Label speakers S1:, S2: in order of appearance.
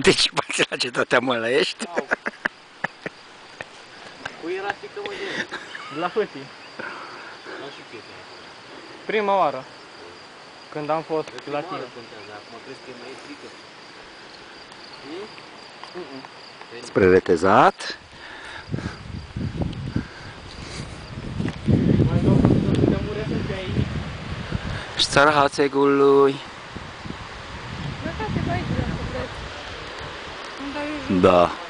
S1: participați la Cetatea Mălăiești?
S2: Cui era frică, mă, de?
S3: De la Fâtii.
S2: Nu știu ce e.
S3: Prima oară. Când am fost la tine.
S2: Contează. Acum crezi că e mai frică?
S1: Spre Retezat.
S3: Mai nou să te mure să fie aici.
S1: Și țara Hațegului.
S4: Lăsați-vă aici, dacă vreți. Îmi dai eu jos.
S1: Da.